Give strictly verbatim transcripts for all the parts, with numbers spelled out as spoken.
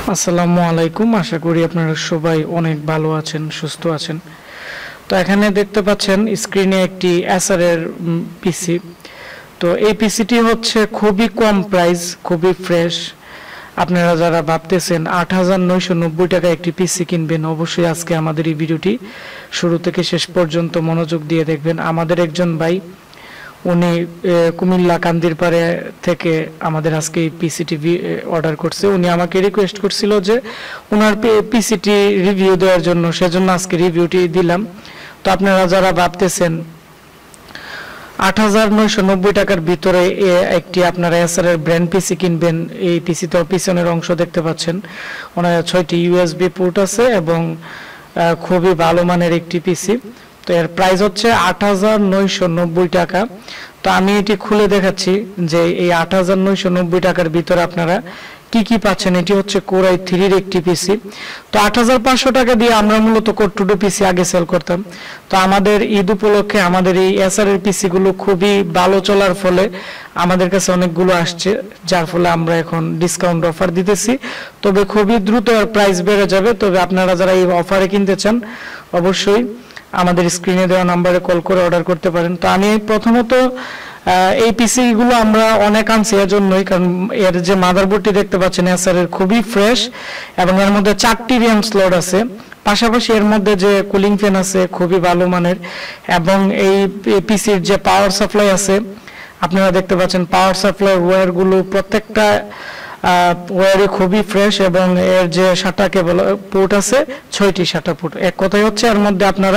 আসসালামু আলাইকুম। আশা করি আপনারা সবাই অনেক ভালো আছেন, সুস্থ আছেন। তো এখানে দেখতে পাচ্ছেন স্ক্রিনে একটি এসার এর পিসি। তো এই পিসিটি হচ্ছে খুবই কম প্রাইস, খুবই ফ্রেশ। আপনারা যারা ভাবতেছেন আট হাজার নয়শো নব্বই টাকা একটি পিসি কিনবেন, অবশ্যই আজকে আমাদের এই ভিডিওটি শুরু থেকে শেষ পর্যন্ত মনোযোগ দিয়ে দেখবেন। আমাদের একজন ভাই, উনি কুমিল্লা কান্দিরপাড়ে থেকে আমাদের আজকে এই পিসিটি অর্ডার করছে। উনি আমাকে রিকোয়েস্ট করছিল যে ওনার পিসিটি রিভিউ দেওয়ার জন্য, সেজন্য আজকে রিভিউটি দিলাম। তো আপনারা যারা ভাবতেছেন আট হাজার নয়শো নব্বই টাকার ভিতরে একটি আপনারা এসার এর ব্র্যান্ড পিসি কিনবেন, এই পিসি তো পিছনের অংশ দেখতে পাচ্ছেন, ওনার ছয়টি ইউএসবি পোর্ট আছে এবং খুবই ভালো মানের একটি পিসি। তো এর প্রাইস হচ্ছে আট হাজার নয়শো নব্বই টাকা। তো আমি এটি খুলে দেখাচ্ছি যে এই আট হাজার নয়শো নব্বই টাকার ভিতরে আপনারা কি কি পাচ্ছেন। এটি হচ্ছে কোর আই থ্রির একটি পিসি। তো আট হাজার পাঁচশো টাকা দিয়ে আমরা মূলত কোর টু টু পিসি আগে সেল করতাম। তো আমাদের ঈদ উপলক্ষে আমাদের এই এসার এর পিসি গুলো খুবই ভালো চলার ফলে আমাদের কাছে অনেকগুলো আসছে, যার ফলে আমরা এখন ডিসকাউন্ট অফার দিতেছি। তবে খুবই দ্রুত আর প্রাইস বেড়ে যাবে। তবে আপনারা যারা এই অফারে কিনতে চান অবশ্যই আমাদের স্ক্রিনে দেওয়া নাম্বারে কল করে অর্ডার করতে পারেন। তো আমি প্রথমত এই পিসি গুলো আমরা অনেক আনছি এর জন্যই, কারণ এর যে মাদারবোর্ডটি দেখতে পাচ্ছেন এসার এর খুবই ফ্রেশ এবং এর মধ্যে চারটি র্যাম স্লট আছে। পাশাপাশি এর মধ্যে যে কুলিং ফ্যান আছে খুবই ভালো মানের, এবং এই পিসির যে পাওয়ার সাপ্লাই আছে আপনারা দেখতে পাচ্ছেন পাওয়ার সাপ্লাই ওয়্যারগুলো প্রত্যেকটা ওয়্যারই খুবই ফ্রেশ, এবং এর যে সাটা কেবল পোর্ট আছে ছয়টি সাটা পোর্ট। এক কথাই হচ্ছে এর মধ্যে আপনারা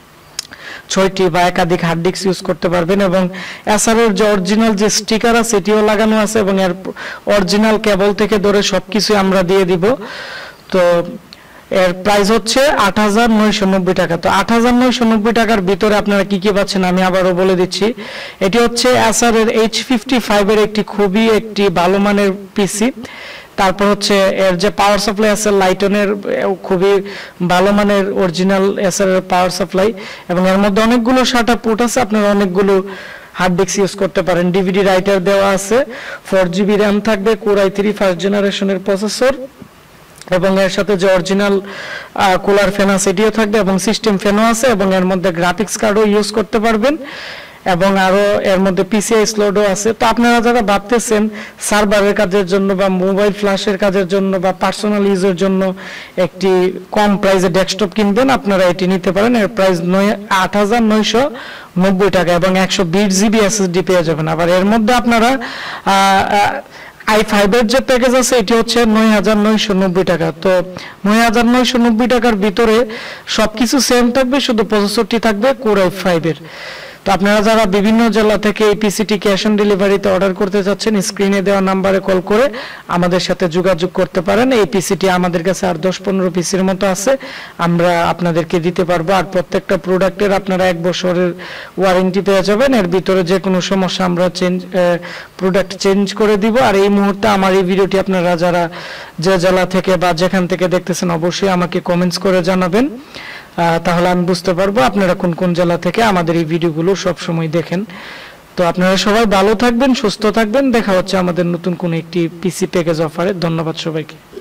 ছয়টি বা একাধিক হার্ড ডিস্ক ইউজ করতে পারবেন। এবং এসার এর যে অরিজিনাল যে স্টিকার আছে এটিও লাগানো আছে, এবং এর অরিজিনাল কেবল থেকে ধরে সবকিছু আমরা দিয়ে দিব। তো এর প্রাইস হচ্ছে আট হাজার নয়শো নব্বই টাকা। তো আট হাজার নয়শো নব্বই টাকার ভিতরে আপনারা কি কি পাচ্ছেন আমি আবারও বলে দিচ্ছি। এটি হচ্ছে এসার এর এইচ ফিফটি ফাইভ এর একটি খুবই একটি ভালো মানের পিসি। তারপর হচ্ছে এর যে পাওয়ার সাপ্লাই আছে লাইটনের খুবই ভালো মানের অরিজিনাল এসার এর পাওয়ার সাপ্লাই, এবং এর মধ্যে অনেকগুলো সাটা পোর্ট আছে, আপনারা অনেকগুলো হার্ড ডিস্ক ইউজ করতে পারেন। ডিভিডি রাইটার দেওয়া আছে, ফোর জিবি র্যাম থাকবে, কোর আই থ্রি ফার্স্ট জেনারেশনের প্রসেসর, এবং এর সাথে যে অরিজিনাল কুলার ফ্যান আছে এটিও থাকবে, এবং সিস্টেম ফ্যানও আছে, এবং এর মধ্যে গ্রাফিক্স কার্ডও ইউজ করতে পারবেন, এবং আরো এর মধ্যে পিসিআই স্লটও আছে। তো আপনারা যারা ভাবতেছেন সার্ভারের কাজের জন্য বা মোবাইল ফ্ল্যাশের কাজের জন্য বা পার্সোনাল ইউজের জন্য একটি কম প্রাইসে ডেস্কটপ কিনবেন, আপনারা এটি নিতে পারেন। এর প্রাইস নয় আট হাজার নয়শো নব্বই টাকা, এবং একশো বিশ জিবি এসএসডি পেয়ে যাবেন। আবার এর মধ্যে আপনারা আই ফাইভ এর যে প্যাকেজ আছে এটি হচ্ছে নয় হাজার নয়শো নব্বই টাকা। তো নয় হাজার নয়শো নব্বই টাকার ভিতরে সবকিছু সেম থাকবে, শুধু প্রসেসরটি থাকবে কোর আই ফাইভ এর। তো আপনারা যারা বিভিন্ন জেলা থেকে এই পিসিটি ক্যাশ অন ডেলিভারিতে অর্ডার করতে যাচ্ছেন স্ক্রিনে দেওয়া নাম্বারে কল করে আমাদের সাথে যোগাযোগ করতে পারেন। এই পিসিটি আমাদের কাছে আর দশ পনেরো পিসির মতো আছে, আমরা আপনাদেরকে দিতে পারবো। আর প্রত্যেকটা প্রোডাক্টের আপনারা এক বছরের ওয়ারেন্টি পেয়ে যাবেন। এর ভিতরে যে কোনো সমস্যা আমরা চেঞ্জ প্রোডাক্ট চেঞ্জ করে দিব। আর এই মুহূর্তে আমার এই ভিডিওটি আপনারা যারা যে জেলা থেকে বা যেখান থেকে দেখতেছেন অবশ্যই আমাকে কমেন্টস করে জানাবেন, তাহলে আমি বুঝতে পারবো আপনারা কোন কোন জেলা থেকে আমাদের এই ভিডিওগুলো সবসময় দেখেন। তো আপনারা সবাই ভালো থাকবেন, সুস্থ থাকবেন। দেখা হচ্ছে আমাদের নতুন কোন একটি পিসি প্যাকেজ অফারে। ধন্যবাদ সবাইকে।